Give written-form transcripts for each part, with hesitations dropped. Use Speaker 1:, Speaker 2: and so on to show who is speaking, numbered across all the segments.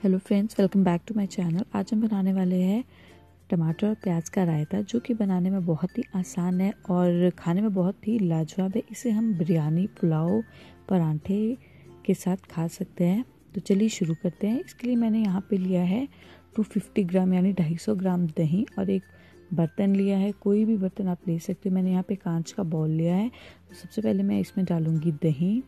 Speaker 1: Hello friends, welcome back to my channel. आज हम बनाने वाले हैं टमाटर और प्याज का रायता, जो कि बनाने में बहुत ही आसान है और खाने में बहुत ही लाजवाब है। इसे हम बिरयानी, पुलाव, पराठे के साथ खा सकते हैं। तो चलिए शुरू करते हैं। इसके लिए मैंने यहाँ पे लिया है 250 ग्राम यानी 250 ग्राम दही और एक बर्तन लिया है। कोई भी बर्तन आप ले सकते हो। मैंने यहाँ पे कांच का बाउल लिया है। तो सबसे पहले मैं इसमें डालूंगी दही।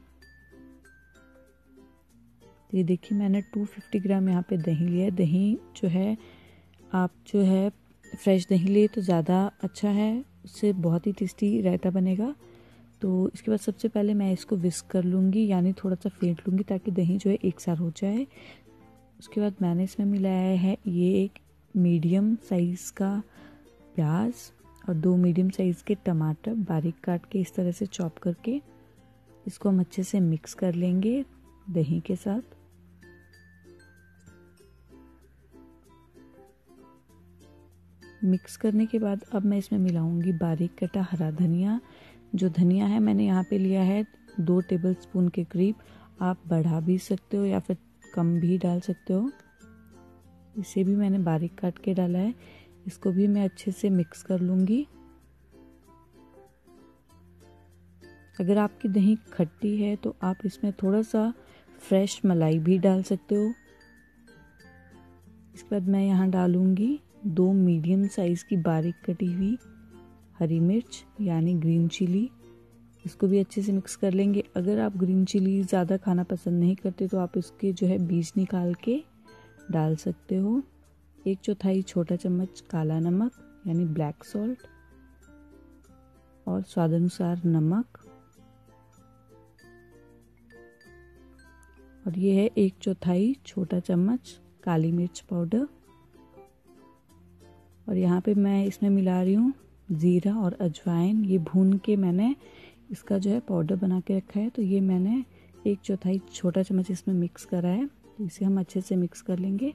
Speaker 1: तो ये देखिए, मैंने 250 ग्राम यहाँ पे दही लिया है। दही जो है, आप जो है फ्रेश दही ले तो ज़्यादा अच्छा है, उससे बहुत ही टेस्टी रायता बनेगा। तो इसके बाद सबसे पहले मैं इसको विस्क कर लूँगी, यानी थोड़ा सा फेंट लूँगी ताकि दही जो है एक साथ हो जाए। उसके बाद मैंने इसमें मिलाया है ये एक मीडियम साइज़ का प्याज और 2 मीडियम साइज़ के टमाटर बारीक काट के इस तरह से चॉप करके इसको हम अच्छे से मिक्स कर लेंगे दही के साथ। मिक्स करने के बाद अब मैं इसमें मिलाऊंगी बारीक कटा हरा धनिया। जो धनिया है मैंने यहाँ पे लिया है 2 टेबलस्पून के करीब। आप बढ़ा भी सकते हो या फिर कम भी डाल सकते हो। इसे भी मैंने बारीक काट के डाला है। इसको भी मैं अच्छे से मिक्स कर लूँगी। अगर आपकी दही खट्टी है तो आप इसमें थोड़ा सा फ्रेश मलाई भी डाल सकते हो। इसके बाद मैं यहाँ डालूँगी 2 मीडियम साइज़ की बारीक कटी हुई हरी मिर्च यानी ग्रीन चिली। इसको भी अच्छे से मिक्स कर लेंगे। अगर आप ग्रीन चिली ज़्यादा खाना पसंद नहीं करते तो आप इसके जो है बीज निकाल के डाल सकते हो। 1/4 छोटा चम्मच काला नमक यानी ब्लैक सॉल्ट और स्वादानुसार नमक, और ये है 1/4 छोटा चम्मच काली मिर्च पाउडर। और यहाँ पे मैं इसमें मिला रही हूँ ज़ीरा और अजवाइन। ये भून के मैंने इसका जो है पाउडर बना के रखा है। तो ये मैंने 1/4 छोटा चम्मच इसमें मिक्स करा है। तो इसे हम अच्छे से मिक्स कर लेंगे।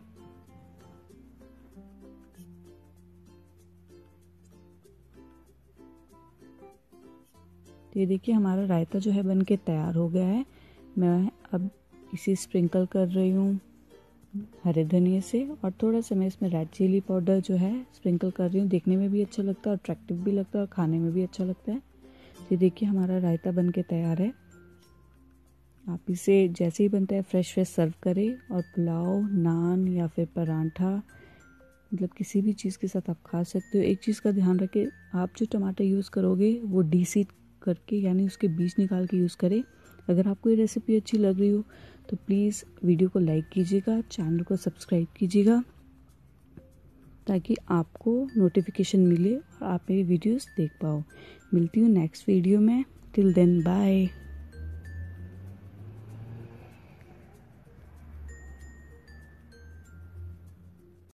Speaker 1: तो ये देखिए, हमारा रायता जो है बन के तैयार हो गया है। मैं अब इसे स्प्रिंकल कर रही हूँ हरे धनिए से, और थोड़ा सा मैं इसमें रेड चिली पाउडर जो है स्प्रिंकल कर रही हूँ। देखने में भी अच्छा लगता है, अट्रैक्टिव भी लगता है और खाने में भी अच्छा लगता है। तो देखिए, हमारा रायता बन के तैयार है। आप इसे जैसे ही बनता है फ्रेश सर्व करें, और पुलाव, नान या फिर पराठा, मतलब किसी भी चीज़ के साथ आप खा सकते हो। एक चीज़ का ध्यान रखें, आप जो टमाटर यूज़ करोगे वो डीसीड करके यानी उसके बीज निकाल के यूज़ करें। अगर आपको ये रेसिपी अच्छी लग रही हो तो प्लीज़ वीडियो को लाइक कीजिएगा, चैनल को सब्सक्राइब कीजिएगा ताकि आपको नोटिफिकेशन मिले और आप मेरी वीडियोस देख पाओ। मिलती हूँ नेक्स्ट वीडियो में। Till then bye.